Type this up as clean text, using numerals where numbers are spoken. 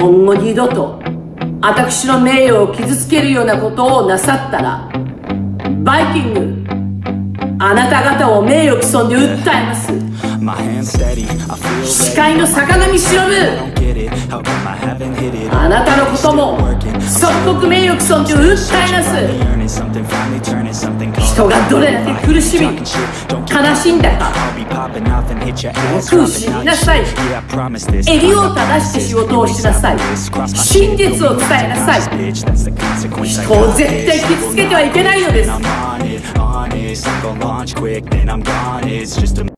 今後二度と私の名誉を傷つけるようなことをなさったら、バイキング、あなた方を名誉毀損で訴えます。司会の坂上忍、あなたのことも即刻名誉毀損で訴えます。人がどれだけ苦しみ悲しんだかよく知りなさい。襟を正して仕事をしなさい。真実を伝えなさい。人を絶対傷つけてはいけないのです。